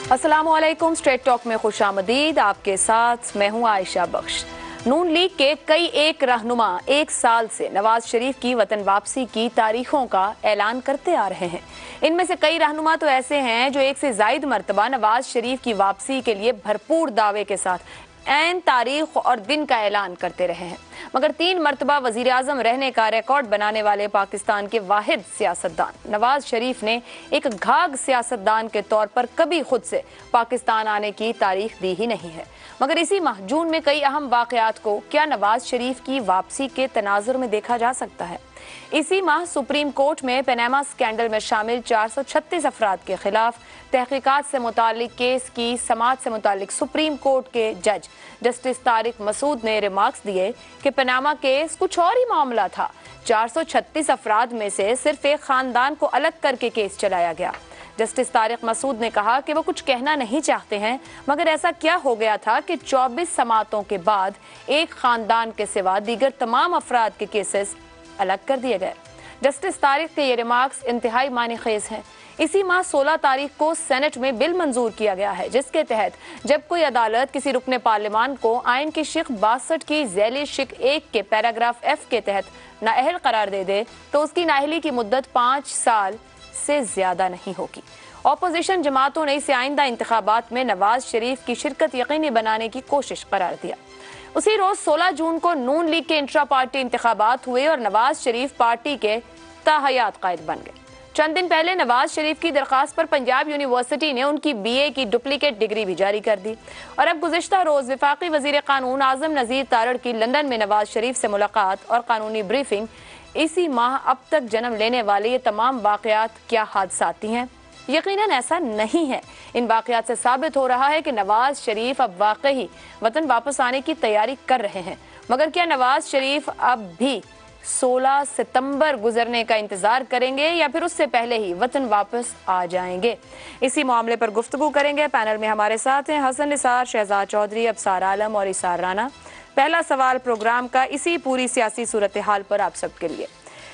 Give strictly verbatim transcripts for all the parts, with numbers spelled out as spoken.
अस्सलामुअलैकुम। Straight talk में खुशामदीद। आपके साथ मैं हूं आयशा बख्श। नून लीग के कई एक रहनुमा एक साल से नवाज शरीफ की वतन वापसी की तारीखों का ऐलान करते आ रहे हैं। इनमें से कई रहनुमा तो ऐसे हैं जो एक से जायद मरतबा नवाज शरीफ की वापसी के लिए भरपूर दावे के साथ ऐन तारीख और दिन का ऐलान करते रहे हैं, मगर तीन मरतबा वजीर आजम रहने का रिकॉर्ड बनाने वाले पाकिस्तान के वाहिद सियासतदान नवाज शरीफ ने एक घाघ सियासतदान के तौर पर कभी खुद से पाकिस्तान आने की तारीख दी ही नहीं है। मगर इसी माह जून में कई अहम वाकयात को क्या नवाज शरीफ की वापसी के तनाजुर में देखा जा सकता है। इसी माह सुप्रीम कोर्ट में पनामा स्कैंडल में शामिल चार सौ छत्तीस अफराद के खिलाफ तहकीकात से मुतालिक केस की समाअत से मुतालिक सुप्रीम कोर्ट के जज जस्टिस तारिक मसूद ने रिमार्क्स दिए कि पनामा केस कुछ और ही मामला था। चार सौ छत्तीस अफराद में से सिर्फ एक खानदान को अलग करके केस चलाया गया। जस्टिस तारिक मसूद ने कहा कि वो कुछ कहना नहीं चाहते हैं, मगर ऐसा क्या हो गया था कि चौबीस समातों के बाद एक खानदान के सिवा दीगर तमाम अफराद के केसेस अलग कर दिए गए। जस्टिस तारिक के ये रिमार्क्स इंतहाई मानीखेज हैं। इसी माह सोलह तारीख को सेनेट में बिल मंजूर किया गया है, जिसके तहत जब कोई अदालत किसी रुकने पार्लियामान को आइन की शिक बासठ की झैली शिक एक के पैराग्राफ एफ के तहत नाअहल करार दे दे तो उसकी नाअहली की मुद्दत पाँच साल से ज्यादा नहीं होगी। ऑपोजिशन जमातों ने इसे आइंदा इंतखाबात में नवाज शरीफ की शिरकत यकीनी बनाने की कोशिश करार दिया। उसी रोज सोलह जून को नून लीग के इंट्रा पार्टी इंतखाबात हुए और नवाज शरीफ पार्टी के ताहयात कायद बन गए। चंद दिन पहले नवाज शरीफ की दरखास्त पर पंजाब यूनिवर्सिटी ने उनकी बीए की डुप्लीकेट डिग्री भी जारी कर दी और अब गुज़िश्ता रोज वफाकी वजीर कानून आजम नज़ीर तारड़ की लंदन में नवाज शरीफ से मुलाकात और कानूनी ब्रीफिंग। इसी माह अब तक जन्म लेने वाले ये तमाम वाकयात क्या हादसाती हैं? यकीनन ऐसा नहीं है। इन वाकयात से साबित हो रहा है कि नवाज शरीफ अब वाकई वतन वापस आने की तैयारी कर रहे हैं। मगर क्या नवाज शरीफ अब भी सोलह सितंबर गुजरने का इंतजार करेंगे या फिर उससे पहले ही वतन वापस आ जाएंगे? इसी मामले पर गुफ्तगू करेंगे। पैनल में हमारे साथ हैं हसन निसार, शहजाद चौधरी, अबसार आलम और इसार राना। पहला सवाल प्रोग्राम का इसी पूरी सियासी सूरत हाल पर आप सबके लिए।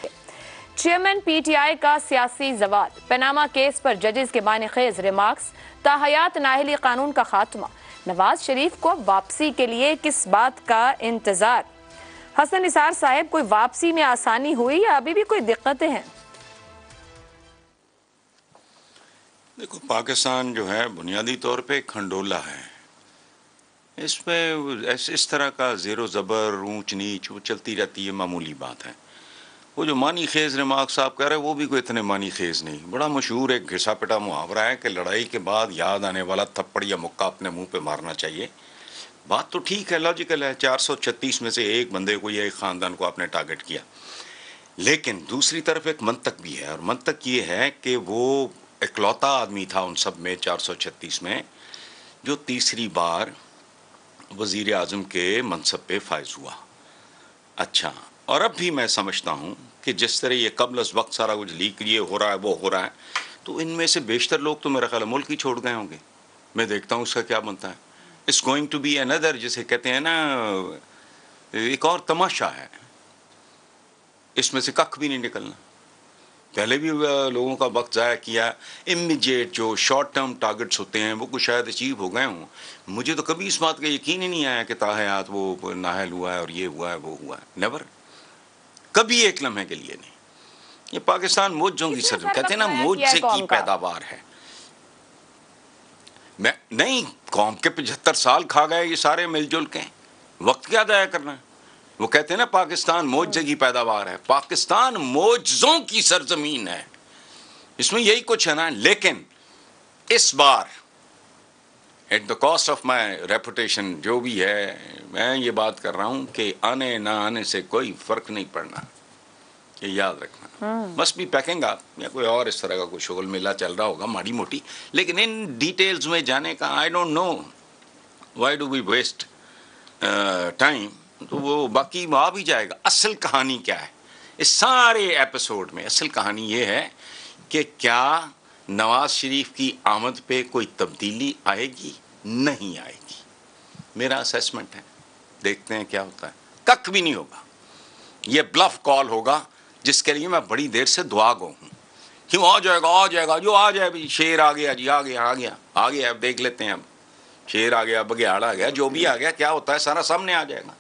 चेयरमैन पीटीआई का सियासी जवाल, पनामा केस पर जजेस के बानीखेज रिमार्क्स, ताहयात नाअहली कानून का खात्मा, नवाज शरीफ को वापसी के लिए किस बात का इंतजार? हसन निसार साहब, कोई वापसी में आसानी हुई या अभी भी कोई दिक्कतें हैं? देखो, पाकिस्तान जो है बुनियादी तौर पे खंडोला है। इसमें इस तरह का ज़ेरो ज़बर, ऊंच नीच वो चलती रहती है, मामूली बात है। वो जो मानी खेज रिमार्क्स आप कह रहे हैं वो भी कोई इतने मानी खेज नहीं। बड़ा मशहूर एक घिसा पिटा मुहावरा है कि लड़ाई के बाद याद आने वाला थप्पड़ या मुक्का अपने मुंह पे मारना चाहिए। बात तो ठीक है, लॉजिकल है। चार सौ छत्तीस में से एक बंदे को या एक ख़ानदान को आपने टारगेट किया, लेकिन दूसरी तरफ एक मंतक भी है और मंतक ये है कि वो इकलौता आदमी था उन सब में, चार सौ छत्तीस में, जो तीसरी बार वज़ीर आज़म के मनसब पे फायज हुआ। अच्छा, और अब भी मैं समझता हूँ कि जिस तरह ये कबल वक्त सारा कुछ लीक लिए हो रहा है, वो हो रहा है, तो इनमें से बेशतर लोग तो मेरा ख्याल मुल्क ही छोड़ गए होंगे। मैं देखता हूँ उसका क्या बनता है। It's going to be another, जिसे कहते हैं ना, एक और तमाशा है। इसमें से कख भी नहीं निकलना। पहले भी लोगों का वक्त ज़ाया किया। इमीडिएट जो शॉर्ट टर्म टारगेट्स होते हैं वो कुछ शायद अचीव हो गए हों। मुझे तो कभी इस बात का यकीन ही नहीं आया कि ताहयात वो नाहल हुआ है और ये हुआ है वो हुआ है। नेवर, कभी एक लम्हे के लिए नहीं। ये पाकिस्तान मौजों की सर, कहते हैं ना, मौजे की पैदावार है। मैं नहीं, कौम के पचहत्तर साल खा गए ये सारे मिलजुल के, वक्त क्या जाया करना है। वो कहते हैं ना पाकिस्तान मौजे की पैदावार है। पाकिस्तान मौजों की सरजमीन है, इसमें यही कुछ है ना। लेकिन इस बार at the cost of my reputation जो भी है, मैं ये बात कर रहा हूँ कि आने ना आने से कोई फ़र्क नहीं पड़ना, ये याद रखना। मस्ट बी पैकिंग अप या कोई और इस तरह का कोई शोल मेला चल रहा होगा माड़ी मोटी, लेकिन इन डिटेल्स में जाने का I don't know why do we waste time. तो वो बाकी आ भी जाएगा। असल कहानी क्या है इस सारे एपिसोड में? असल कहानी ये है कि क्या नवाज शरीफ की आमद पे कोई तब्दीली आएगी? नहीं आएगी, मेरा असेसमेंट है। देखते हैं क्या होता है। कख भी नहीं होगा, ये ब्लफ कॉल होगा जिसके लिए मैं बड़ी देर से दुआ गो हूँ। क्यों आ जाएगा आ जाएगा जो आ जाए भाई, शेर आ गया जी, आ गया आ गया आ गया, अब देख लेते हैं, अब शेर आ गया, बघियाड़ आ गया, जो भी आ गया, क्या होता है सारा सामने आ जाएगा।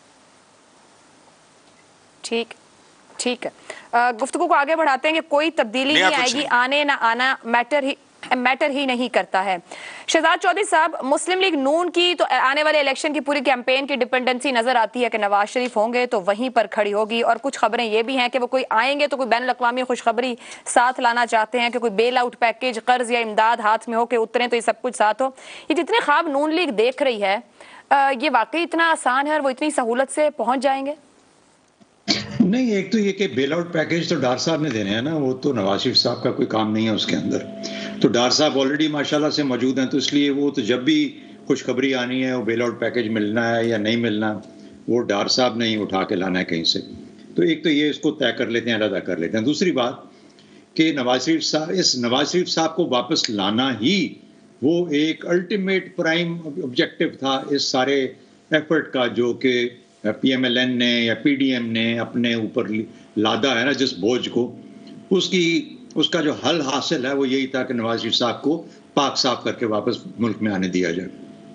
ठीक ठीक है, गुफ्तगू को आगे बढ़ाते हैं कि कोई तब्दीली नहीं, नहीं आएगी, नहीं। आने ना आना मैटर ही मैटर ही नहीं करता है। शहजाद चौधरी साहब, मुस्लिम लीग नून की तो आने वाले इलेक्शन की पूरी कैंपेन की डिपेंडेंसी नजर आती है कि नवाज शरीफ होंगे तो वहीं पर खड़ी होगी, और कुछ खबरें ये भी हैं कि वो कोई आएंगे तो कोई बैन अवी खुशखबरी साथ लाना चाहते हैं कि कोई बेल आउट पैकेज, कर्ज या इमदाद हाथ में हो के उतरे तो ये सब कुछ साथ हो। ये जितने ख्वाब नून लीग देख रही है, ये वाकई इतना आसान है और वो इतनी सहूलत से पहुंच जाएंगे? नहीं, एक तो ये कि बेल आउट पैकेज तो डार साहब ने देने हैं ना, वो तो नवाज शरीफ साहब का कोई काम नहीं है उसके अंदर। तो डार साहब ऑलरेडी माशाल्लाह से मौजूद हैं, तो इसलिए वो तो जब भी खुशखबरी आनी है, वो बेल आउट पैकेज मिलना है या नहीं मिलना, वो डार साहब ने ही उठा के लाना है कहीं से। तो एक तो ये इसको तय कर लेते हैं, अलग कर लेते हैं। दूसरी बात कि नवाज शरीफ साहब, इस नवाज शरीफ साहब को वापस लाना ही वो एक अल्टीमेट प्राइम ऑब्जेक्टिव था इस सारे एफर्ट का, जो कि पीएमएलएन ने या पीडीएम ने अपने ऊपर लादा है ना जिस बोझ को, उसकी उसका जो हल हासिल है वो यही था कि नवाज शरीफ साहब को पाक साफ करके वापस मुल्क में आने दिया जाए।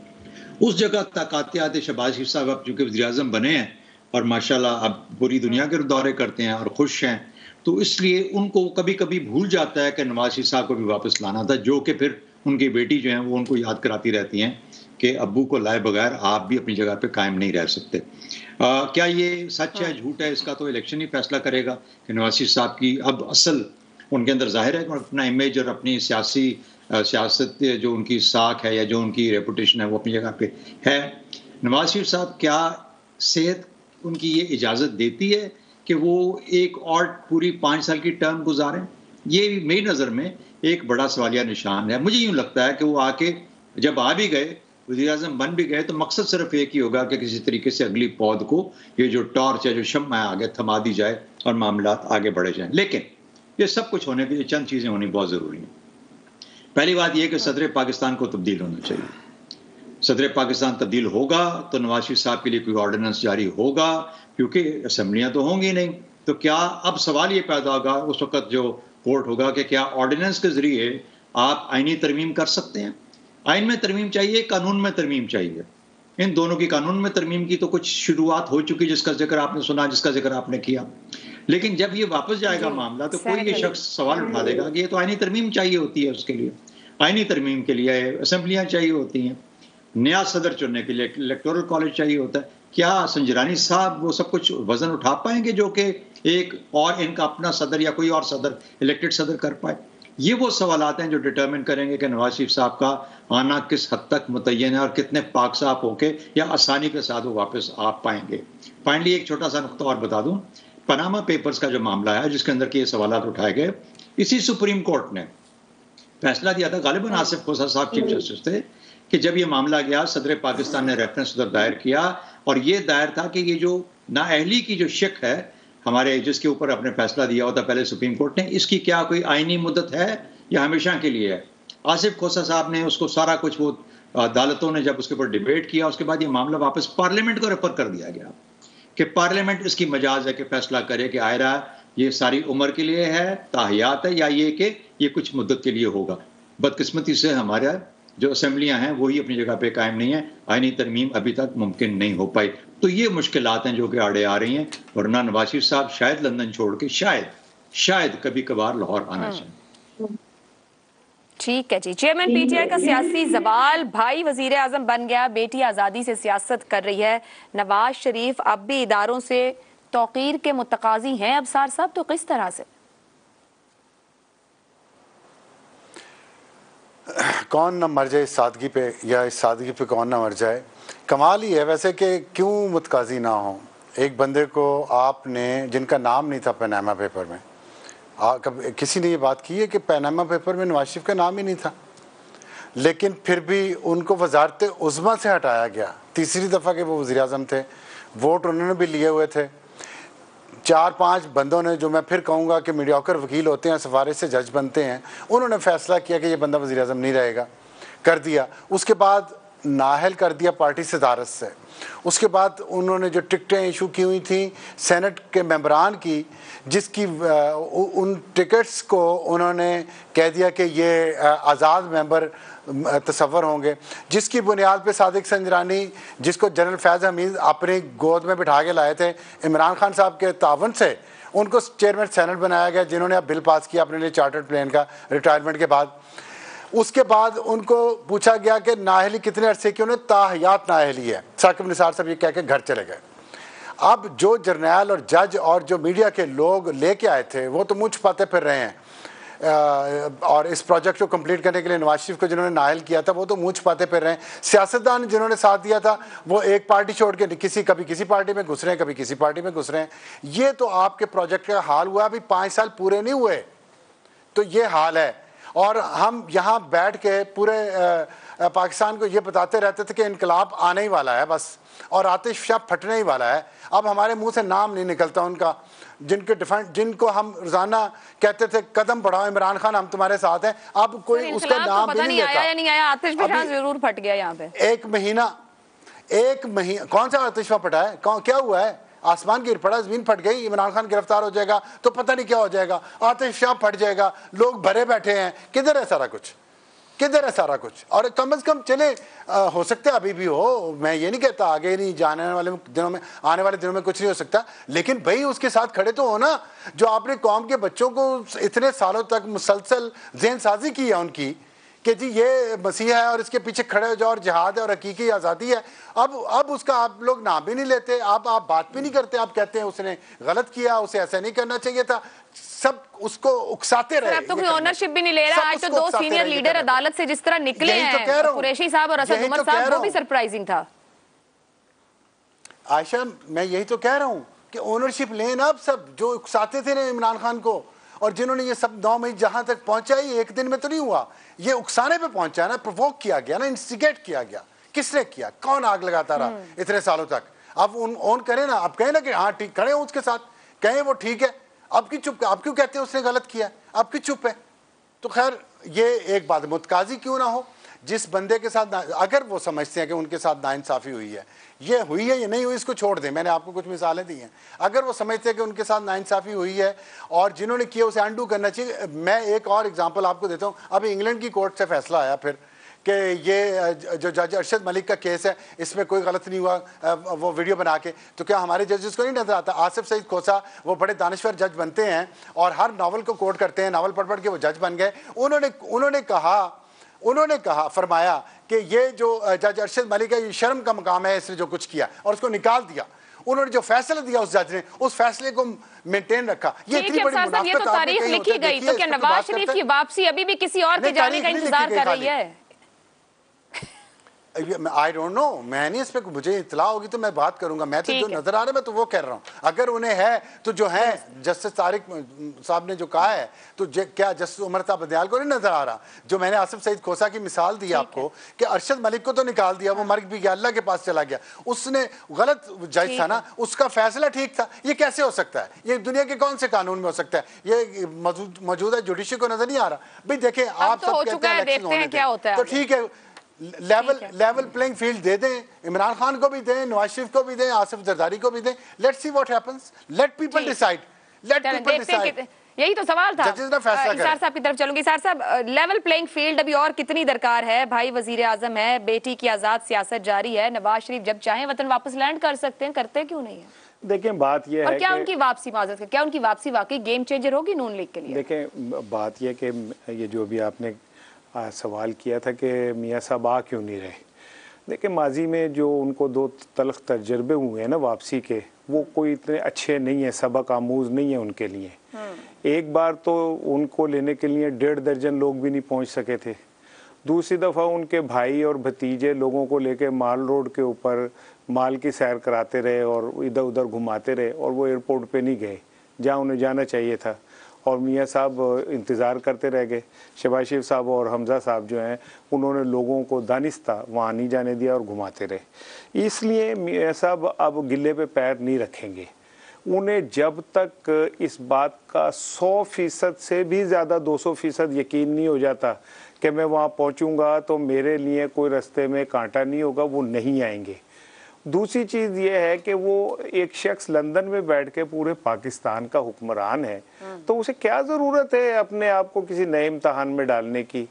उस जगह तक आते आते शहबाज शरीफ साहब अब चूंकि वज़ीर आज़म बने हैं और माशाल्लाह अब पूरी दुनिया के दौरे करते हैं और खुश हैं, तो इसलिए उनको कभी कभी भूल जाता है कि नवाज शरीफ साहब को भी वापस लाना था, जो कि फिर उनकी बेटी जो है वो उनको याद कराती रहती हैं कि अब्बू को लाए बगैर आप भी अपनी जगह पे कायम नहीं रह सकते। आ, क्या ये सच है झूठ है, इसका तो इलेक्शन ही फैसला करेगा कि नवाज शरीफ साहब की अब असल उनके अंदर जाहिर है अपना इमेज और अपनी सियासी सियासत जो उनकी साख है या जो उनकी रेपुटेशन है वो अपनी जगह पे है। नवाज शरीफ साहब क्या सेहत उनकी ये इजाज़त देती है कि वो एक और पूरी पाँच साल की टर्म गुजारें? ये मेरी नज़र में एक बड़ा सवालिया निशान है। मुझे यूँ लगता है कि वो आके जब आ भी गए, वज़ीर आज़म बन भी गए, तो मकसद सिर्फ एक ही होगा कि किसी तरीके से अगली पौध को ये जो टॉर्च है, जो शम्मा है, आगे थमा दी जाए और मामला आगे बढ़े जाएं। लेकिन ये सब कुछ होने के लिए चंद चीज़ें होनी बहुत ज़रूरी हैं। पहली बात यह कि सदर पाकिस्तान को तब्दील होना चाहिए। सदर पाकिस्तान तब्दील होगा तो नवाज शरीफ साहब के लिए कोई ऑर्डिनेंस जारी होगा, क्योंकि असम्बलियाँ तो होंगी नहीं। तो क्या अब सवाल ये पैदा होगा उस वक्त जो कोर्ट होगा कि क्या ऑर्डिनेंस के ज़रिए आप आइनी तरमीम कर सकते हैं? आइन में तरमीम चाहिए, कानून में तरमीम चाहिए। इन दोनों की कानून में तरमीम की तो कुछ शुरुआत हो चुकी, जिसका जिक्र आपने सुना, जिसका जिक्र आपने किया। लेकिन जब ये वापस जाएगा मामला तो कोई ये शख्स सवाल उठा देगा कि ये तो आइनी तरमीम चाहिए होती है, उसके लिए आइनी तरमीम के लिए असम्बलियाँ चाहिए होती हैं, नया सदर चुनने के लिए इलेक्टोरल कॉलेज चाहिए होता है। क्या संजरानी साहब वो सब कुछ वजन उठा पाएंगे जो कि एक और इनका अपना सदर या कोई और सदर इलेक्टेड सदर कर पाए? ये वो सवालात हैं जो डिटर्मिन करेंगे कि नवाज शरीफ साहब का आना किस हद तक मुतय्यन है और कितने पाक साफ होके या आसानी के साथ वो वापस आ पाएंगे। फाइनली एक छोटा सा नुकता और बता दूं, पनामा पेपर्स का जो मामला है जिसके अंदर के ये सवालात उठाए गए, इसी सुप्रीम कोर्ट ने फैसला दिया था, गालिबन आसिफ खोसा साहब चीफ जस्टिस थे, कि जब ये मामला गया सदर पाकिस्तान ने रेफरेंस उधर दायर किया और ये दायर था कि ये जो नाअहली की जो शिक है हमारे, जिसके ऊपर अपने फैसला दिया होता पहले सुप्रीम कोर्ट ने, इसकी क्या कोई आईनी मुद्दत है या हमेशा के लिए है? आसिफ खोसा साहब ने उसको सारा कुछ, वो अदालतों ने जब उसके ऊपर डिबेट किया, उसके बाद ये मामला वापस पार्लियामेंट को रेफर कर दिया गया कि पार्लियामेंट इसकी मजाज है कि फैसला करे कि आयरा ये सारी उम्र के लिए है, ताहियात है, या ये कि ये कुछ मुद्दत के लिए होगा। बदकिस्मती से हमारा जो असम्बलियाँ हैं वही अपनी जगह पे कायम नहीं है, आईनी तरमीम अभी तक मुमकिन नहीं हो पाई। तो ये मुश्किलात हैं जो कि आड़े आ रही हैं, वरना नवाज शरीफ साहब शायद लंदन छोड़ के शायद शायद कभी कभार लाहौर आना चाहिए। ठीक है जी। चेयरमैन पीटीआई का सियासी सवाल, भाई वजीर आजम बन गया, बेटी आज़ादी से सियासत कर रही है, नवाज शरीफ अब भी इदारों से तौकीर के मुतकाजी हैं अबसार साहब, तो किस तरह से? कौन ना मर जाए इस सादगी पे, या इस सादगी पे कौन ना मर जाए। कमाल ही है वैसे कि क्यों मुतकाजी ना हो। एक बंदे को आपने, जिनका नाम नहीं था पनामा पेपर में, आ, कब किसी ने ये बात की है कि पनामा पेपर में नवाज शरीफ का नाम ही नहीं था, लेकिन फिर भी उनको वजारत उज़्मा से हटाया गया। तीसरी दफ़ा के वो वज़ीर आज़म थे, वोट उन्होंने भी लिए हुए थे। चार पांच बंदों ने, जो मैं फिर कहूँगा कि मीडियाकर वकील होते हैं, सिफारिश से जज बनते हैं, उन्होंने फैसला किया कि ये बंदा वज़ीर आज़म नहीं रहेगा, कर दिया। उसके बाद नाहल कर दिया पार्टी सदारत से। उसके बाद उन्होंने जो टिकटें इशू की हुई थी सेनेट के मेंबरान की, जिसकी उन टिकट्स को उन्होंने कह दिया कि ये आज़ाद मेंबर तस्वर होंगे, जिसकी बुनियाद पे सादिक संजरानी, जिसको जनरल फैज़ हमीद अपनी गोद में बिठा के लाए थे इमरान खान साहब के तावन से, उनको चेयरमैन सेनेट बनाया गया, जिन्होंने अब बिल पास किया अपने लिए चार्टर्ड प्लेन का रिटायरमेंट के बाद। उसके बाद उनको पूछा गया कि नाहली कितने अरसे की, उन्हें ताहयात नाहली है। साकिब निसार साहब ये कह के घर चले गए। अब जो जर्नैल और जज और जो मीडिया के लोग लेके आए थे वो तो मुंह छुपाते फिर रहे हैं, और इस प्रोजेक्ट को कंप्लीट करने के लिए नवाज शरीफ को जिन्होंने नाहल किया था वो तो मुंह छुपाते फिर रहे हैं। सियासतदान जिन्होंने साथ दिया था वो एक पार्टी छोड़ के किसी कभी किसी पार्टी में घुस रहे हैं, कभी किसी पार्टी में घुस रहे हैं। ये तो आपके प्रोजेक्ट का हाल हुआ, अभी पाँच साल पूरे नहीं हुए तो ये हाल है। और हम यहाँ बैठ के पूरे पाकिस्तान को ये बताते रहते थे कि इनकलाब आने ही वाला है बस, और आतिश शाह फटने ही वाला है। अब हमारे मुंह से नाम नहीं निकलता उनका, जिनके डिफेंड जिनको हम रोजाना कहते थे कदम बढ़ाओ इमरान खान हम तुम्हारे साथ हैं, अब कोई उसका नाम भी नहीं लेता। आया नहीं आया, आतिश शाह जरूर फट गया यहाँ पे। एक महीना एक महीना कौन सा आतिश शाह फटा है? कौन क्या हुआ है? आसमान गिर पड़ा, जमीन फट गई, इमरान खान गिरफ्तार हो जाएगा तो पता नहीं क्या हो जाएगा, आतिश शाह फट जाएगा, लोग भरे बैठे हैं। किधर है सारा कुछ? किधर है सारा कुछ? और कम से कम चले आ, हो सकता है अभी भी हो, मैं ये नहीं कहता आगे नहीं, जाने वाले दिनों में आने वाले दिनों में कुछ नहीं हो सकता, लेकिन भाई उसके साथ खड़े तो हो ना। जो आपने कौम के बच्चों को इतने सालों तक मुसलसल ज़हन साजी की है उनकी कि जी ये मसीहा है और इसके पीछे खड़े हो जाओ और जिहाद है और हकीकी आज़ादी है, अब अब उसका आप लोग नाम भी नहीं लेते, आप आप बात भी नहीं करते, आप कहते हैं उसने गलत किया, उसे ऐसा नहीं करना चाहिए था, सब उसको उकसाते रहे। अब तो कोई ओनरशिप भी नहीं ले रहा। आज तो दो सीनियर लीडर अदालत से जिस तरह निकले हैं, कुरैशी साहब और असद उमर साहब, वो भी सरप्राइजिंग था। आयशा मैं यही तो कह रहा हूँ कि ओनरशिप लें अब सब, जो उकसाते थे ना इमरान खान को, और जिन्होंने ये सब नौ मई जहां तक पहुंचा, ये एक दिन में तो नहीं हुआ, ये उकसाने पे पहुंचा ना, प्रोवोक किया गया ना, इंस्टिगेट किया गया। किसने किया? कौन आग लगाता रहा इतने सालों तक? अब उन ऑन करें ना, अब कहें ना कि हाँ ठीक, खड़े हो उसके साथ, कहें वो ठीक है, अब की चुप, आप क्यों कहते हैं उसने गलत किया, अब की चुप है? तो खैर ये एक बात, मुतकाजी क्यों ना हो, जिस बंदे के साथ अगर वो समझते हैं कि उनके साथ नाइंसाफ़ी हुई है, ये हुई है ये नहीं हुई इसको छोड़ दें, मैंने आपको कुछ मिसालें दी हैं, अगर वो समझते हैं कि उनके साथ नाइंसाफ़ी हुई है और जिन्होंने किया उसे अनडू करना चाहिए। मैं एक और एग्जांपल आपको देता हूँ, अभी इंग्लैंड की कोर्ट से फैसला आया फिर कि ये जो जज अरशद मलिक का केस है इसमें कोई गलत नहीं हुआ, वो वीडियो बना के, तो क्या हमारे जजेस को नहीं नजर आता? आसिफ सईद खोसा वो बड़े दानिश्वर जज बनते हैं और हर नावल को कोट करते हैं, नावल पढ़ पढ़ के वो जज बन गए। उन्होंने उन्होंने कहा उन्होंने कहा फरमाया कि ये जो जज अरशद मलिक है ये शर्म का मकाम है, इसने जो कुछ किया, और उसको निकाल दिया। उन्होंने जो फैसला दिया उस जज ने, उस फैसले को मेंटेन रखा। ये इतनी बड़ी मुनाफिकत, ये तो तारीख लिखी गई, तो क्या नवाज शरीफ की वापसी अभी भी किसी और के जाने का इंतजार कर रही है? आई डोंट नो, मैं नहीं इस पे, मुझे इतला होगी तो मैं बात करूंगा। मैं तो जो नजर आ रहा है मैं तो वो कह रहा हूँ, अगर उन्हें है तो जो है जस्टिस तारिक साहब ने जो कहा है तो क्या जस्टिस उमर साहब बदयाल को नहीं नजर आ रहा? जो मैंने आसिफ सईद खोसा की मिसाल दी आपको कि अरशद मलिक को तो निकाल दिया, वो मर भी गया, अल्लाह के पास चला गया, उसने गलत जज था ना, उसका फैसला ठीक था। ये कैसे हो सकता है? ये दुनिया के कौन से कानून में हो सकता है? ये मौजूदा जुडिशरी को नजर नहीं आ रहा। भाई देखें, आप सब कहते हैं इलेक्शन होने दें, तो ठीक है, लेवल लेवल प्लेइंग फील्ड दे दें, इमरान खान को भी दें, नवाज शरीफ को भी दें, आसिफ जरदारी को भी दें, let's see what happens, let people decide, let people decide. यही तो सवाल था। इसार साहब की तरफ चलूंगी। इसार साहब, लेवल प्लेइंग फील्ड अभी और कितनी दरकार है? भाई वजीर आजम है, बेटी की आजाद सियासत जारी है, नवाज शरीफ जब चाहें वतन वापस लैंड कर सकते हैं, करते क्यों नहीं है? देखें बात यह है, और क्या उनकी वापसी माजरत क्या उनकी वापसी वाकई गेम चेंजर होगी नून लीग के लिए? देखें बात यह कि ये जो भी आपने आ, सवाल किया था कि मियाँ साहब आ क्यों नहीं रहे, देखिए माजी में जो उनको दो तलख तजर्बे हुए हैं ना वापसी के, वो कोई इतने अच्छे नहीं है, सबक आमूज नहीं है उनके लिए। एक बार तो उनको लेने के लिए डेढ़ दर्जन लोग भी नहीं पहुंच सके थे, दूसरी दफ़ा उनके भाई और भतीजे लोगों को लेके माल रोड के ऊपर माल की सैर कराते रहे और इधर उधर घुमाते रहे, और वो एयरपोर्ट पे नहीं गए जहाँ उन्हें जाना चाहिए था, और मियाँ साहब इंतज़ार करते रह गए। शहबाज शरीफ साहब और हमज़ा साहब जो हैं उन्होंने लोगों को दानिस्ता वहाँ नहीं जाने दिया और घुमाते रहे। इसलिए मियाँ साहब अब गिले पे पैर नहीं रखेंगे, उन्हें जब तक इस बात का सौ फीसद से भी ज़्यादा दो सौ फीसद यकीन नहीं हो जाता कि मैं वहाँ पहुँचूँगा तो मेरे लिए कोई रास्ते में कांटा नहीं होगा, वो नहीं आएंगे। दूसरी चीज़ ये है कि वो एक शख्स लंदन में बैठ के पूरे पाकिस्तान का हुक्मरान है, तो उसे क्या ज़रूरत है अपने आप को किसी नए इम्तहान में डालने की।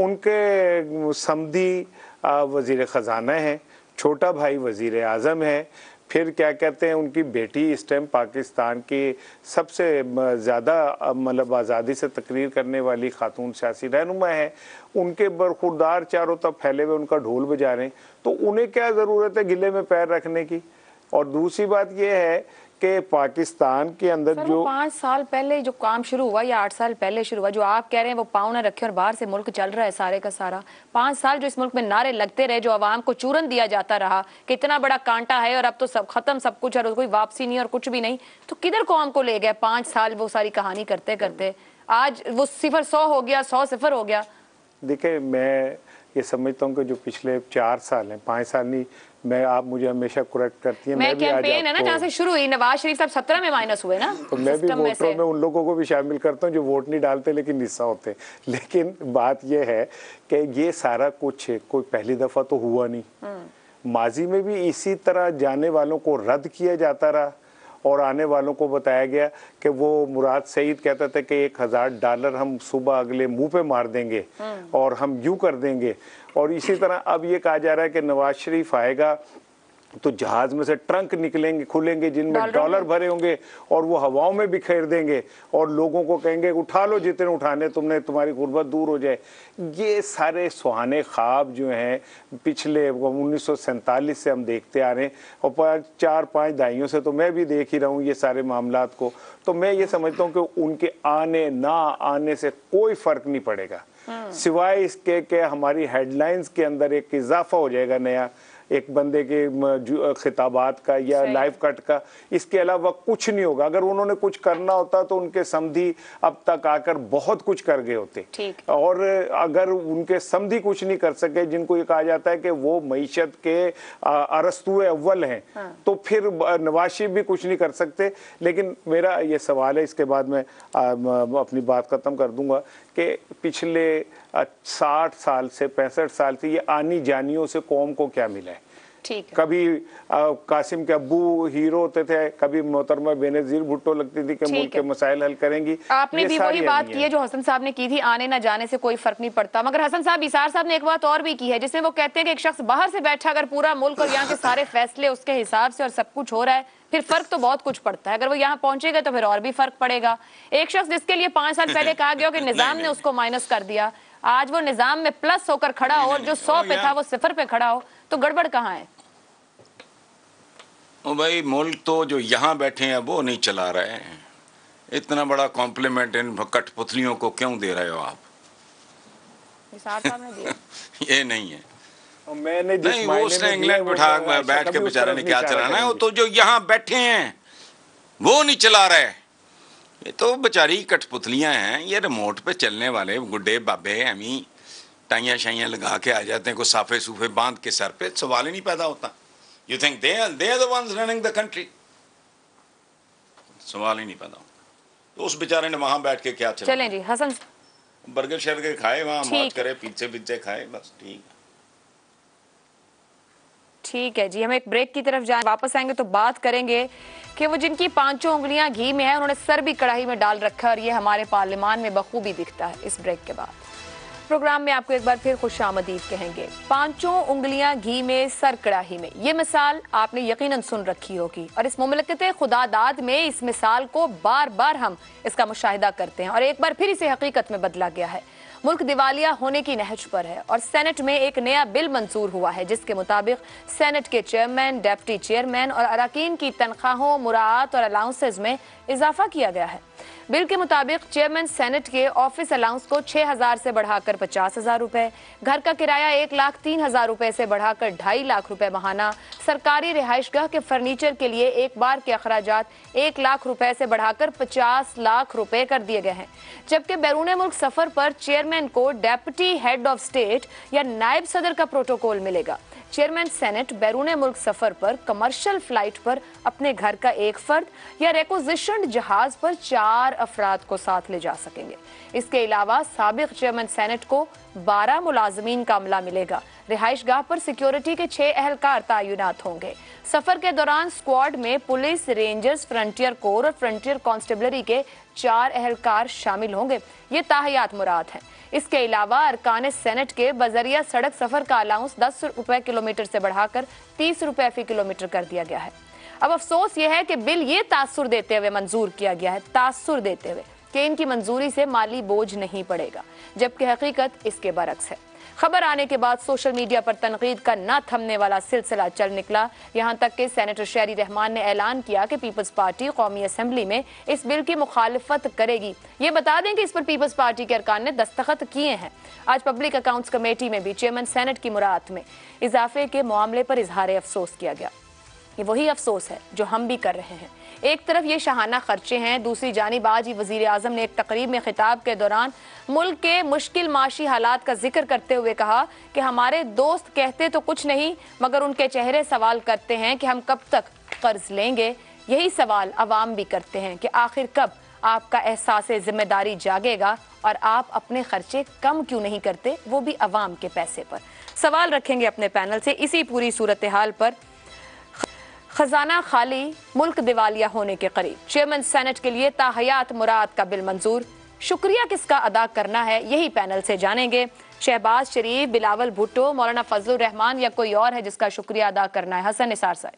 उनके समधी वज़ीर ख़जाना है, छोटा भाई वज़ीर आज़म है, फिर क्या कहते हैं उनकी बेटी इस टाइम पाकिस्तान की सबसे ज़्यादा मतलब आज़ादी से तकरीर करने वाली खातून सियासी रहनुमा है। उनके बरखुरदार चारों तरफ फैले हुए उनका ढोल बजा रहे हैं, तो उन्हें क्या ज़रूरत है गिले में पैर रखने की। और दूसरी बात यह है कि पाकिस्तान के अंदर जो पाँच साल पहले जो काम शुरू हुआ या आठ साल पहले शुरू हुआ, जो आप कह रहे हैं वो पाँव न रखे और बाहर से मुल्क चल रहा है सारे का सारा, पाँच साल जो इस मुल्क में नारे लगते रहे, जो आवाम को चूरन दिया जाता रहा कि इतना बड़ा कांटा है और अब तो सब खत्म सब कुछ और कोई वापसी नहीं और कुछ भी नहीं, तो किधर कौम को ले गए पाँच साल वो सारी कहानी करते करते? आज वो सिफर सौ हो गया, सौ सिफर हो गया। देखिए, मैं ये समझता हूँ कि जो पिछले चार साल हैं, पाँच साल नहीं, मैं आप मुझे हमेशा करेक्ट करती हैं, मैं, मैं भी कैंपेन है ना जहाँ से शुरू हुई, नवाज शरीफ साहब सत्रह में माइनस हुए ना, तो मैं भी वोटरों में उन लोगों को भी शामिल करता हूँ जो वोट नहीं डालते लेकिन हिस्सा होते। लेकिन बात यह है कि ये सारा कुछ कोई पहली दफा तो हुआ नहीं, माजी में भी इसी तरह जाने वालों को रद्द किया जाता रहा और आने वालों को बताया गया कि वो मुराद सईद कहता था कि एक हजार डॉलर हम सुबह अगले मुंह पे मार देंगे और हम यूं कर देंगे। और इसी तरह अब ये कहा जा रहा है कि नवाज शरीफ आएगा तो जहाज में से ट्रंक निकलेंगे खुलेंगे जिनमें डॉलर भरे होंगे और वो हवाओं में बिखेर देंगे और लोगों को कहेंगे उठा लो जितने उठाने तुमने, तुम्हारी गुर्बत दूर हो जाए। ये सारे सुहाने ख्वाब जो हैं पिछले उन्नीस सौ सैंतालीस से हम देखते आ रहे हैं और चार पाँच दहाइयों से तो मैं भी देख ही रहा हूँ ये सारे मामलात को। तो मैं ये समझता हूँ कि उनके आने ना आने से कोई फ़र्क नहीं पड़ेगा, सिवाय इसके कि हमारी हेडलाइंस के अंदर एक इजाफा हो जाएगा नया, एक बंदे के खिताबात का या लाइव कट का, इसके अलावा कुछ नहीं होगा। अगर उन्होंने कुछ करना होता तो उनके समधी अब तक आकर बहुत कुछ कर गए होते, और अगर उनके समधी कुछ नहीं कर सके, जिनको ये कहा जाता है कि वो मईशत के अरस्तुए अव्वल हैं, हाँ। तो फिर नवाज शरीफ भी कुछ नहीं कर सकते। लेकिन मेरा ये सवाल है, इसके बाद मैं अपनी बात खत्म कर दूंगा, कि पिछले साठ साल से पैंसठ साल से ये आनी जानियों से कौम को क्या मिला है? ठीक है। कभी आ, कासिम के अब्बू हीरो होते थे, कभी मोहतरमा बेनज़ीर भुट्टो लगती थी कि मुल्क के मसाइल हल करेंगी। आपने भी वही बात की है जो हसन साहब ने की थी, आने ना जाने से कोई फर्क नहीं पड़ता। मगर हसन साहब इसार साहब ने एक बात और भी की है जिसमें वो कहते हैं कि एक शख्स बाहर से बैठा अगर पूरा मुल्क और यहाँ के सारे फैसले उसके हिसाब से और सब कुछ हो रहा है, फिर फर्क तो बहुत कुछ पड़ता है। अगर वो यहाँ पहुंचेगा तो फिर और भी फर्क पड़ेगा। एक शख्स जिसके लिए पांच साल पहले कहा गया कि निजाम ने उसको माइनस कर दिया, आज वो निजाम में प्लस होकर खड़ा हो और जो सौ पे था वो सिफर पे खड़ा हो, तो गड़बड़ कहाँ है? ओ भाई, मुल्क तो जो यहाँ बैठे हैं वो नहीं चला रहे हैं। इतना बड़ा कॉम्प्लीमेंट इन कठपुतलियों को क्यों दे रहे हो आप? ने दिया। ये नहीं है, मैंने नहीं, वो उसने इंग्लैंड बैठा बैठ के बेचारे ने क्या चलाना है, वो तो जो यहाँ बैठे हैं वो नहीं चला रहे। ये तो बेचारी कठपुतलियां हैं, ये रिमोट पे चलने वाले गुड्डे बाबे अमी टाइयां शाइयां लगा के आ जाते हैं, कोई साफे सूफे बांध के सर पे, सवाल ही नहीं पैदा होता। You think they are they are the ones running the country? सवाल ही नहीं पैदा होता। तो उस बेचारे ने वहां बैठ के क्या चला? चलें जी, हसन बर्गर शर्गर खाए, वहां मौज करे, पिज्जे पिज्जे खाए, बस ठीक है। ठीक है जी, हम एक ब्रेक की तरफ जाएं, वापस आएंगे तो बात करेंगे कि वो जिनकी पांचों उंगलियां घी में है उन्होंने सर भी कढ़ाई में डाल रखा है और ये हमारे पार्लियामान में बखूबी दिखता है। इस ब्रेक के बाद प्रोग्राम में आपको एक बार फिर खुशामदीद कहेंगे। पांचों उंगलियां घी में, सर कढ़ाई में, ये मिसाल आपने यकीनन सुन रखी होगी और इस मुमलकत खुदादाद में इस मिसाल को बार बार हम इसका मुशाहिदा करते हैं और एक बार फिर इसे हकीकत में बदला गया है। मुल्क दिवालिया होने की नहज पर है और सेनेट में एक नया बिल मंजूर हुआ है जिसके मुताबिक सेनेट के चेयरमैन, डेप्टी चेयरमैन और अरकान की तनख्वाहों, मुराआत और अलाउंसेज में इजाफा किया गया है। बिल के मुताबिक चेयरमैन सेनेट के ऑफिस अलाउंस को छह हजार से बढ़ाकर पचास हजार रुपए, घर का किराया एक लाख तीन हजार रुपए से बढ़ाकर ढाई लाख रुपए माहाना, सरकारी रिहाइशगाह के फर्नीचर के लिए एक बार के अखराजात एक लाख रुपए से बढ़ाकर पचास लाख रुपए कर दिए गए हैं। जबकि बैरून मुल्क सफर पर चेयरमैन को डेप्टी हेड ऑफ स्टेट या नायब सदर का प्रोटोकॉल मिलेगा। चेयरमैन सेनेट बैरून मुल्क सफर पर कमर्शियल फ्लाइट पर अपने घर का एक फर्द या रिक्विजिशन्ड जहाज पर चार अफराद को साथ ले जा सकेंगे। इसके अलावा साबिक चेयरमैन सेनेट को बारह मुलाजमीन का अमला मिलेगा। रिहाइश गाह पर सिक्योरिटी के छह अहलकार तैनात होंगे। सफर के दौरान स्क्वाड में पुलिस, रेंजर्स, फ्रंटियर कोर और फ्रंटियर कांस्टेबलरी के चार अहलकार शामिल होंगे। ये ताहयात मुराद हैं। इसके अलावा अरकान सेनेट के बजरिया सड़क सफर का अलाउंस दस रुपए किलोमीटर से बढ़ाकर तीस रुपए फी किलोमीटर कर दिया गया है। अब अफसोस यह है कि बिल ये तासुर देते हुए मंजूर किया गया है, तासुर देते हुए कि इनकी मंजूरी से माली बोझ नहीं पड़ेगा, जबकि हकीकत इसके बरक्स है। खबर आने के बाद सोशल मीडिया पर तनकीद का न थमने वाला सिलसिला चल निकला। यहां तक कि सेनेटर शहरी रहमान ने ऐलान किया कि पीपल्स पार्टी कौमी असेंबली में इस बिल की मुखालिफत करेगी। ये बता दें कि इस पर पीपल्स पार्टी के अरकान ने दस्तखत किए हैं। आज पब्लिक अकाउंट्स कमेटी में भी चेयरमैन सेनेट की मुराद में इजाफे के मामले पर इजहार अफसोस किया गया। ये वही अफसोस है जो हम भी कर रहे हैं। एक तरफ ये शहाना खर्चे हैं, दूसरी जानिब आज ही वजीर आजम ने एक तकरीब में खिताब के दौरान मुल्क के मुश्किल माशी हालात का जिक्र करते हुए कहा कि हमारे दोस्त कहते तो कुछ नहीं मगर उनके चेहरे सवाल करते हैं कि हम कब तक कर्ज लेंगे। यही सवाल अवाम भी करते हैं कि आखिर कब आपका एहसास जिम्मेदारी जागेगा और आप अपने खर्चे कम क्यों नहीं करते, वो भी अवाम के पैसे पर। सवाल रखेंगे अपने पैनल से इसी पूरी सूरत हाल पर। खजाना खाली, मुल्क दिवालिया होने के करीब, चेयरमैन सेनेट के लिए ताहयात मुराद का बिल मंजूर, शुक्रिया किसका अदा करना है यही पैनल से जानेंगे। शहबाज शरीफ, बिलावल भुट्टो, मौलाना फजलुर रहमान या कोई और है जिसका शुक्रिया अदा करना है? हसन निसार साहब।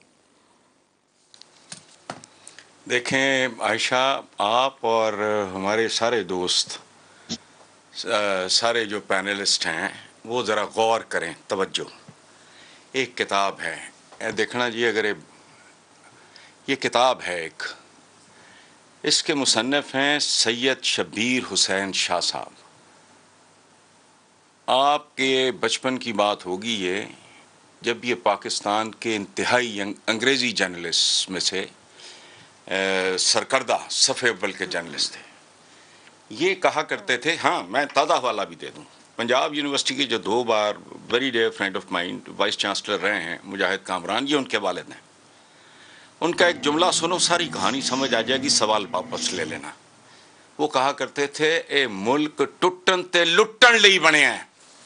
देखें आयशा, आप और हमारे सारे दोस्त, सारे जो पैनलिस्ट हैं वो ज़रा गौर करें, तवज्जो। एक किताब है, देखना जी, अगर ये किताब है एक, इसके मुसन्निफ हैं सैयद शब्बीर हुसैन शाह साहब। आपके बचपन की बात होगी ये, जब ये पाकिस्तान के इंतहाई अंग्रेज़ी जर्नलिस्ट में से सरकर्दा सफ़े अव्वल के जर्नलिस्ट थे। ये कहा करते थे, हाँ मैं ताज़ा हवाला भी दे दूँ, पंजाब यूनिवर्सिटी के जो दो बार very dear friend of mine vice chancellor रहे हैं मुजाहिद कामरान, ये उनके वालिद हैं। उनका एक जुमला सुनो, सारी कहानी समझ आ जाएगी, सवाल वापस ले लेना। वो कहा करते थे, ए मुल्क टुटन ते लुटन लई बने हैं।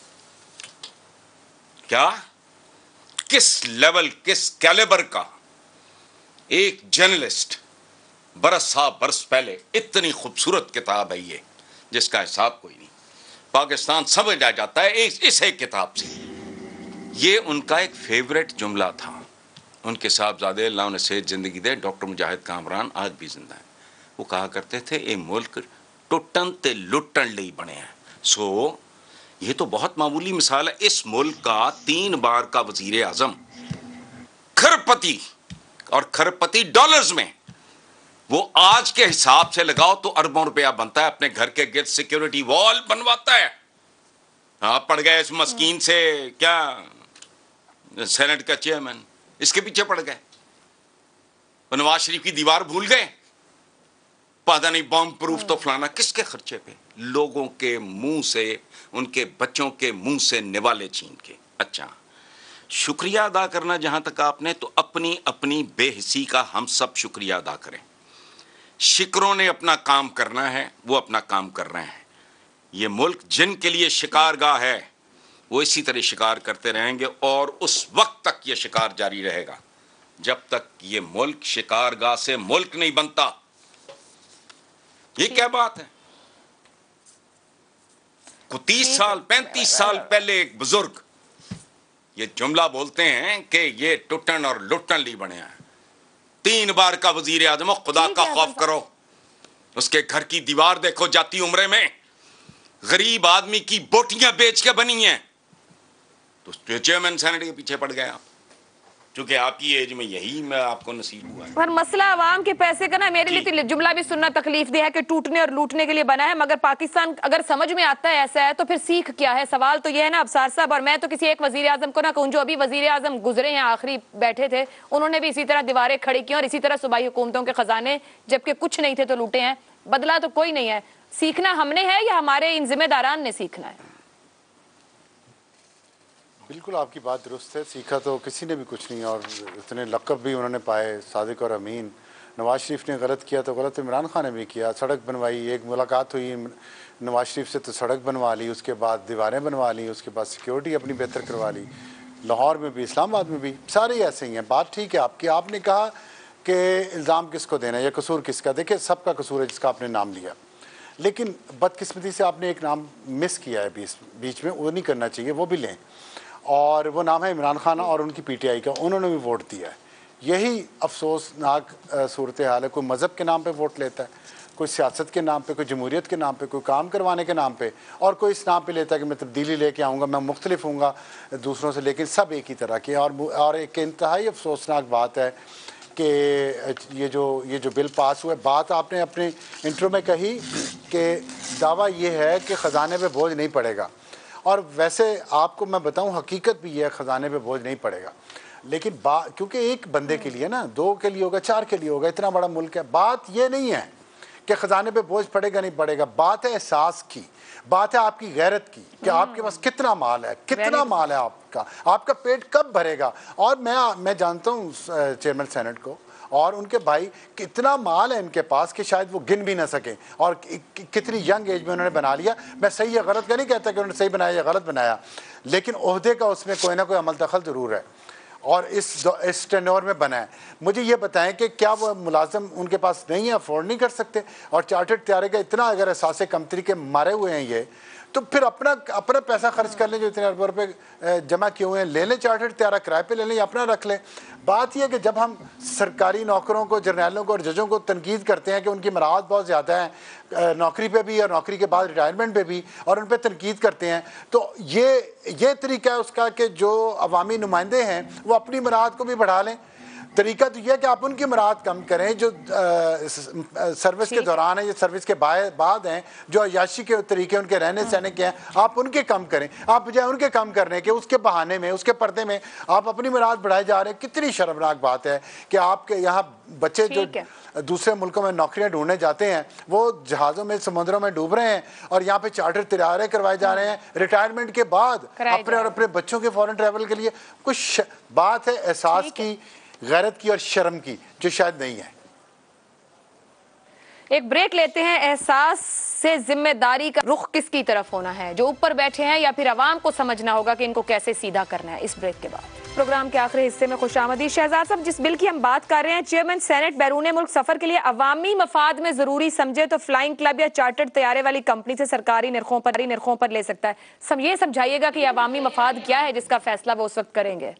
क्या, किस लेवल, किस कैलिबर का एक जर्नलिस्ट बरस साहब बरस पहले, इतनी खूबसूरत किताब है ये जिसका हिसाब कोई नहीं। पाकिस्तान समझ आ जाता है इस, इस एक किताब से। ये उनका एक फेवरेट जुमला था। उनके साहबजादे अल्लाह उन्हें सेहत ज़िंदगी दे, डॉक्टर मुजाहिद कामरान आज भी जिंदा है। वो कहा करते थे, ए मुल्क टुटन ते लुटन लई बने हैं। सो ये तो बहुत मामूली मिसाल है। इस मुल्क का तीन बार का वजीर आजम खरपति, और खरपति डॉलर्स में, वो आज के हिसाब से लगाओ तो अरबों रुपया बनता है। अपने घर के गिर्द सिक्योरिटी वॉल बनवाता है। आप पड़ गए इस मस्कीन से, क्या सेनेट का चेयरमैन, इसके पीछे पड़ गए। नवाज शरीफ की दीवार भूल गए, पता नहीं बॉम्ब प्रूफ तो फलाना, किसके खर्चे पे? लोगों के मुंह से, उनके बच्चों के मुंह से निवाले छीन के। अच्छा, शुक्रिया अदा करना जहां तक आपने, तो अपनी अपनी बेहिसी का हम सब शुक्रिया अदा करें। शिकरों ने अपना काम करना है, वो अपना काम कर रहे हैं। ये मुल्क जिनके लिए शिकारगाह है वो इसी तरह शिकार करते रहेंगे, और उस वक्त तक ये शिकार जारी रहेगा जब तक ये मुल्क शिकारगाह से मुल्क नहीं बनता। ये क्या बात है? तीस साल पैंतीस साल पहले एक बुजुर्ग ये जुमला बोलते हैं कि ये टुटन और लुटन ली बने हैं। तीन बार का वजीर आजम, खुदा का खौफ करो। उसके घर की दीवार देखो, जाती उम्रे में गरीब आदमी की बोटियां बेच के बनी हैं। तो चेयरमैन सेनेट के पीछे पड़ गए आप, क्योंकि आपकी एज में यही मैं आपको नसीब हुआ है। पर मसला आवाम के पैसे का ना, मेरे लिए तो जुमला भी सुनना तकलीफ दे है कि टूटने और लूटने के लिए बना है, मगर पाकिस्तान अगर समझ में आता है ऐसा है तो फिर सीख क्या है? सवाल तो यह है ना अफसार साहब। और मैं तो किसी एक वजीर आजम को ना कहूँ, जो अभी वजीर आजम गुजरे हैं, आखिरी बैठे थे, उन्होंने भी इसी तरह दीवारें खड़ी की और इसी तरह सूबाई हुकूमतों के खजाने जबकि कुछ नहीं थे तो लूटे हैं। बदला तो कोई नहीं है। सीखना हमने है या हमारे इन जिम्मेदारान ने सीखना है? बिल्कुल आपकी बात दुरुस्त है, सीखा तो किसी ने भी कुछ नहीं, और इतने लक़ब भी उन्होंने पाए, सादिक और अमीन। नवाज शरीफ ने गलत किया तो गलत इमरान खान ने भी किया, सड़क बनवाई, एक मुलाकात हुई नवाज शरीफ से तो सड़क बनवा ली, उसके बाद दीवारें बनवा ली, उसके बाद सिक्योरिटी अपनी बेहतर करवा ली, लाहौर में भी इस्लामाबाद में भी सारे ऐसे ही हैं। बात ठीक है आपकी, आपने कहा कि इल्ज़ाम किसको देना है या कसूर किसका, देखिए सबका कसूर है जिसका आपने नाम लिया, लेकिन बदकिस्मती से आपने एक नाम मिस किया है बीच बीच में, वो नहीं करना चाहिए, वो भी लें, और वो नाम है इमरान खान और उनकी पीटीआई का, उन्होंने भी वोट दिया है। यही अफसोसनाक सूरत हाल है। कोई मज़हब के नाम पे वोट लेता है, कोई सियासत के नाम पे, कोई जमहूरियत के नाम पे, कोई काम करवाने के नाम पे, और कोई इस नाम पे लेता है कि मैं तब्दीली लेके आऊँगा, मैं मुख्तलिफ हूँगा दूसरों से, लेकिन सब एक ही तरह के। और और एक इंतहाई अफसोसनाक बात है कि ये जो ये जो बिल पास हुआ है, बात आपने अपने इंट्रो में कही कि दावा ये है कि ख़जाने पे बोझ नहीं पड़ेगा, और वैसे आपको मैं बताऊं हकीकत भी ये है, ख़जाने पे बोझ नहीं पड़ेगा, लेकिन बात क्योंकि एक बंदे के लिए ना, दो के लिए होगा, चार के लिए होगा, इतना बड़ा मुल्क है। बात ये नहीं है कि ख़जाने पे बोझ पड़ेगा नहीं पड़ेगा, बात है एहसास की, बात है आपकी गैरत की कि आपके पास कितना माल है, कितना माल है आपका, आपका पेट कब भरेगा। और मैं मैं जानता हूँ चेयरमैन सेनेट को और उनके भाई, कितना माल है इनके पास कि शायद वो गिन भी ना सकें, और कि, कितनी यंग एज में उन्होंने बना लिया। मैं सही या गलत का नहीं कहता कि उन्होंने सही बनाया या गलत बनाया, लेकिन ओहदे का उसमें कोई ना कोई अमल दखल ज़रूर है, और इस इस टेन्योर में बना है। मुझे ये बताएं कि क्या वो मुलाजिम उनके पास नहीं है, अफोर्ड नहीं कर सकते, और चार्टर्ड तैयारी का इतना अगर एहसास कम तरीके मारे हुए हैं ये, तो फिर अपना अपना पैसा खर्च कर लें, जो इतने अरबों रुपये जमा किए हुए हैं, ले लें चार्टर्ड तैयारा, किराए पे ले लें या अपना रख लें। बात यह है कि जब हम सरकारी नौकरों को, जर्नैलों को और जजों को तनकीद करते हैं कि उनकी मराहत बहुत ज़्यादा है नौकरी पे भी और नौकरी के बाद रिटायरमेंट पे भी, और उन पर तनकीद करते हैं, तो ये ये तरीका है उसका कि जो अवामी नुमाइंदे हैं वो अपनी मराहत को भी बढ़ा लें। तरीका तो यह है कि आप उनकी मराहत कम करें जो आ, सर्विस के दौरान है या सर्विस के बाद हैं, जो अयाशी के तरीके उनके रहने सहने के हैं, आप उनके कम करें। आप बजाय उनके कम करने के, उसके बहाने में, उसके पर्दे में आप अपनी मराहत बढ़ाए जा रहे हैं। कितनी शर्मनाक बात है कि आपके यहाँ बच्चे जो दूसरे मुल्कों में नौकरियां ढूंढने जाते हैं वो जहाज़ों में, समुद्रों में डूब रहे हैं, और यहाँ पे चार्टर तैयारे करवाए जा रहे हैं रिटायरमेंट के बाद अपने और अपने बच्चों के फॉरेन ट्रैवल के लिए। कुछ बात है एहसास की, गैरत की और शर्म की, जो शायद नहीं है। एक ब्रेक लेते हैं। एहसास से जिम्मेदारी का रुख किसकी तरफ होना है, जो ऊपर बैठे हैं या फिर अवाम को समझना होगा कि इनको कैसे सीधा करना है। इस ब्रेक के बाद प्रोग्राम के आखिरी हिस्से में खुशामदीद। शहजाद साहब, जिस बिल की हम बात कर रहे हैं, चेयरमैन सेनेट बैरून मुल्क सफर के लिए अवामी मफाद में जरूरी समझे तो फ्लाइंग क्लब या चार्टर्ड तैयारे वाली कंपनी से सरकारी निर्खों पर निर्खों पर ले सकता है। सम ये समझाइएगा कि अवामी मफाद क्या है जिसका फैसला वो उस वक्त करेंगे।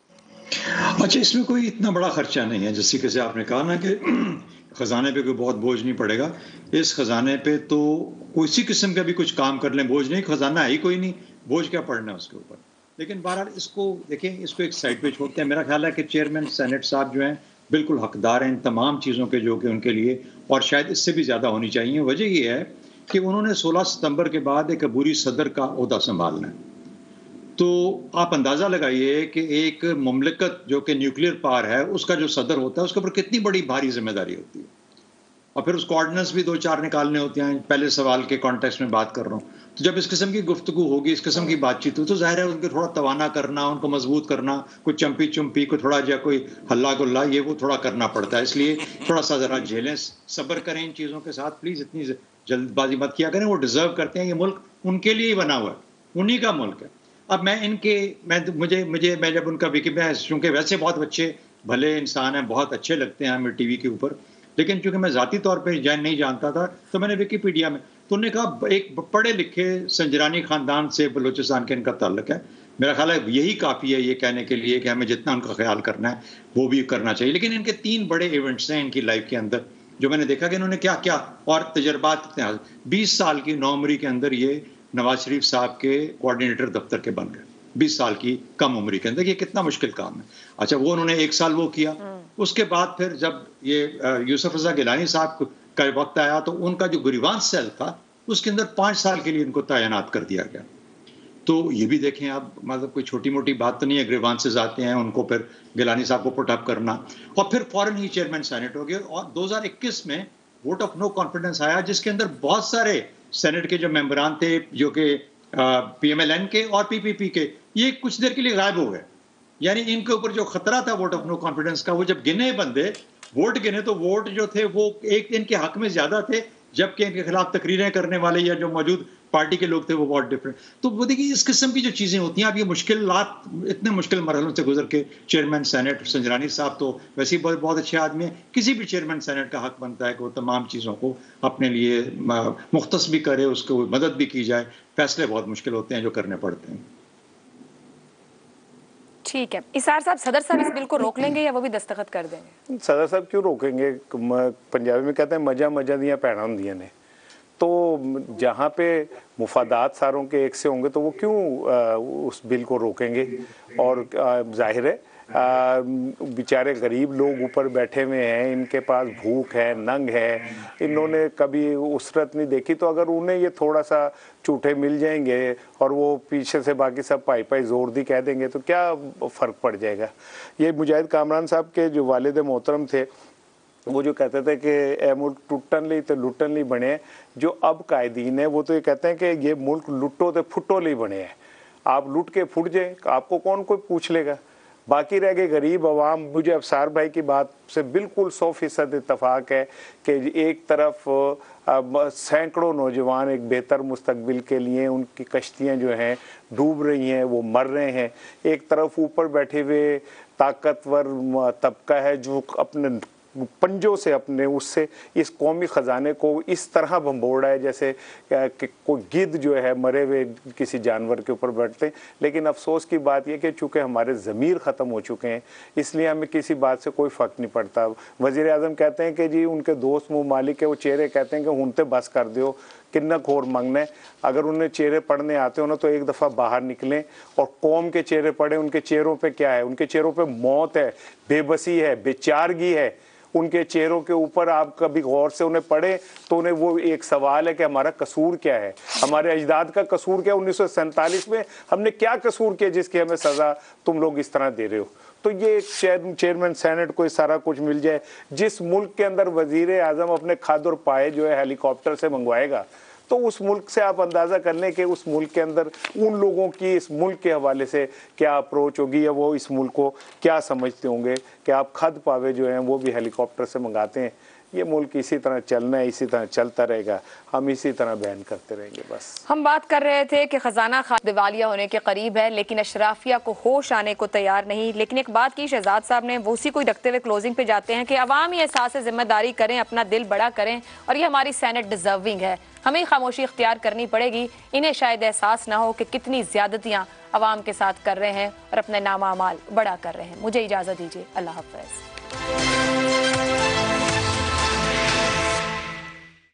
अच्छा, इसमें कोई इतना बड़ा खर्चा नहीं है, जिस तरीके से आपने कहा ना कि खजाने पे कोई बहुत बोझ नहीं पड़ेगा। इस खजाने पे तो किसी किस्म का भी कुछ काम कर लें बोझ नहीं, खजाना है ही कोई नहीं, बोझ क्या पड़ना है उसके ऊपर। लेकिन बहरहाल इसको देखें, इसको एक साइड पे छोड़ते हैं। मेरा ख्याल है कि चेयरमैन सेनेट साहब जो हैं बिल्कुल हकदार हैं इन तमाम चीज़ों के जो कि उनके लिए, और शायद इससे भी ज़्यादा होनी चाहिए। वजह यह है कि उन्होंने सोलह सितंबर के बाद एक अबूरी सदर का ओहदा संभालना है। तो आप अंदाज़ा लगाइए कि एक मुमलिकत जो कि न्यूक्लियर पावर है, उसका जो सदर होता है उसके ऊपर कितनी बड़ी भारी जिम्मेदारी होती है, और फिर उसको ऑर्डिनेंस भी दो चार निकालने होते हैं। पहले सवाल के कॉन्टेक्स्ट में बात कर रहा हूँ, तो जब इस किस्म की गुफ्तगू होगी, इस किस्म की बातचीत हो, तो जाहिर है उनको थोड़ा तवाना करना, उनको मजबूत करना, कोई चंपी चुम्पी को थोड़ा या कोई हल्ला गुल्ला, ये वो थोड़ा करना पड़ता है। इसलिए थोड़ा सा ज़रा झेलें, सब्र करें इन चीज़ों के साथ। प्लीज़ इतनी जल्दबाजी मत किया करें, वो डिज़र्व करते हैं। ये मुल्क उनके लिए ही बना हुआ है, उन्हीं का मुल्क है। अब मैं इनके मैं मुझे मुझे मैं जब उनका विकी मैं चूँकि वैसे बहुत अच्छे भले इंसान हैं, बहुत अच्छे लगते हैं हमें टीवी के ऊपर, लेकिन चूँकि मैं ज़ाती तौर पे जान नहीं जानता था, तो मैंने विकीपीडिया में तो उन्होंने कहा एक पढ़े लिखे संजरानी ख़ानदान से बलूचिस्तान के इनका ताल्लुक है। मेरा ख्याल है यही काफ़ी है ये कहने के लिए कि हमें जितना उनका ख्याल करना है वो भी करना चाहिए। लेकिन इनके तीन बड़े इवेंट्स हैं इनकी लाइफ के अंदर, जो मैंने देखा कि इन्होंने क्या क्या और तजर्बात इतने बीस साल की नौमरी के अंदर ये नवाज शरीफ साहब के कोऑर्डिनेटर दफ्तर के बन गए, बीस साल की कम उम्री के अंदर। ये कितना मुश्किल काम है। अच्छा, वो उन्होंने एक साल वो किया, उसके बाद फिर जब ये यूसुफ रजा गिलानी साहब का वक्त आया तो उनका जो गिरवान सेल था उसके अंदर पाँच साल के लिए इनको तैनात कर दिया गया। तो ये भी देखें आप, मतलब कोई छोटी मोटी बात तो नहीं है। ग्रीवान से आते हैं, उनको फिर गिलानी साहब को पुट अप करना, और फिर फौरन ही चेयरमैन सेनेट हो गए। और दो हज़ार इक्कीस में वोट ऑफ नो कॉन्फिडेंस आया, जिसके अंदर बहुत सारे सेनेट के जो मेंबरान थे, जो कि पीएमएलएन के और पीपीपी के, ये कुछ देर के लिए गायब हो गए। यानी इनके ऊपर जो खतरा था वोट ऑफ नो कॉन्फिडेंस का, वो जब गिने बंदे वोट गिने तो वोट जो थे वो एक इनके हक में ज्यादा थे, जबकि इनके खिलाफ तकरीरें करने वाले या जो मौजूद पार्टी के लोग थे वो बहुत डिफरेंट। तो वो देखिए इस किस्म की जो चीजें होती हैं, आप ये मुश्किलात, इतने मुश्किल मरहलों से गुजर के चेयरमैन सेनेट संजरानी साहब तो वैसे ही बहुत, बहुत अच्छे आदमी हैं, किसी भी चेयरमैन सेनेट का हक बनता है कि वो तमाम चीज़ों को अपने लिए मुख्तस भी करे, उसको मदद भी की जाए। फैसले बहुत मुश्किल होते हैं जो करने पड़ते हैं। ठीक है, इसार साहब, सदर साहब इस बिल को रोक लेंगे या वो भी दस्तखत कर देंगे? सदर साहब क्यों रोकेंगे? पंजाबी में कहते हैं मजा मजा दियां भैणां हुंदियां ने, तो जहाँ पे मुफादात सारों के एक से होंगे तो वो क्यों आ, उस बिल को रोकेंगे? और जाहिर है बेचारे गरीब लोग ऊपर बैठे हुए हैं, इनके पास भूख है, नंग है, इन्होंने कभी उसरत नहीं देखी, तो अगर उन्हें ये थोड़ा सा झूठे मिल जाएंगे और वो पीछे से बाकी सब पाई पाई जोर दी कह देंगे तो क्या फ़र्क पड़ जाएगा? ये मुजाहिद कामरान साहब के जो वालिद मोहतरम थे वो जो कहते थे कि ए मुल्क टुटन ली तो लुटन ली बने, जो अब कायदीन है वो तो ये कहते हैं कि ये मुल्क लुटो तो फुटो ली बने हैं। आप लुट के फुट जाए, आपको कौन कोई पूछ लेगा? बाकी रह गए गरीब आवाम। मुझे अफसार भाई की बात से बिल्कुल सौ फीसद इतफाक़ है कि एक तरफ सैकड़ों नौजवान एक बेहतर मुस्तकबिल के लिए उनकी कश्तियाँ जो हैं डूब रही हैं, वो मर रहे हैं। एक तरफ ऊपर बैठे हुए ताकतवर तबका है जो अपने पंजों से अपने उससे इस कौमी ख़जाने को इस तरह बम्बोड़ा है जैसे कि कोई गिद्ध जो है मरे हुए किसी जानवर के ऊपर बैठते हैं। लेकिन अफसोस की बात यह कि चूँकि हमारे ज़मीर ख़त्म हो चुके हैं, इसलिए हमें किसी बात से कोई फ़र्क नहीं पड़ता। वज़ीर आज़म कहते हैं कि जी उनके दोस्त मुमालिक के वो चेहरे कहते हैं कि हुनते बस कर दो, किन्ना खोर मांगना है। अगर उन्हें चेहरे पढ़ने आते हो ना तो एक दफ़ा बाहर निकलें और कौम के चेहरे पढ़ें। उनके चेहरों पे क्या है? उनके चेहरों पे मौत है, बेबसी है, बेचारगी है। उनके चेहरों के ऊपर आप कभी गौर से उन्हें पढ़े तो उन्हें वो एक सवाल है कि हमारा कसूर क्या है, हमारे अजदाद का कसूर क्या? उन्नीस सौ सैंतालीस में हमने क्या कसूर किया जिसकी हमें सज़ा तुम लोग इस तरह दे रहे हो? तो ये चेयरमैन सेनेट को सारा कुछ मिल जाए। जिस मुल्क के अंदर वज़ीर आज़म अपने खाद और पाए जो है हेलीकॉप्टर से मंगवाएगा, तो उस मुल्क से आप अंदाज़ा कर लें कि उस मुल्क के अंदर उन लोगों की इस मुल्क के हवाले से क्या अप्रोच होगी, या वो इस मुल्क को क्या समझते होंगे कि आप खद पावे जो हैं वो भी हेलीकॉप्टर से मंगाते हैं। ये मुल्क इसी तरह चलना है, इसी तरह चलता रहेगा, हम इसी तरह बयान करते रहेंगे। बस हम बात कर रहे थे कि खजाना खा दिवालिया होने के करीब है, लेकिन अशराफिया को होश आने को तैयार नहीं। लेकिन एक बात की शहजाद साहब ने, वो उसी को रखते हुए क्लोजिंग पे जाते हैं कि अवाम ही एहसास जिम्मेदारी करें, अपना दिल बड़ा करें, और ये हमारी सेनेट डिजर्विंग है, हमें खामोशी इख्तियार करनी पड़ेगी। इन्हें शायद एहसास ना हो कि कितनी ज्यादतियाँ अवाम के साथ कर रहे हैं और अपने नामा अमाल बड़ा कर रहे हैं। मुझे इजाज़त दीजिए, अल्लाह हाफ़िज़।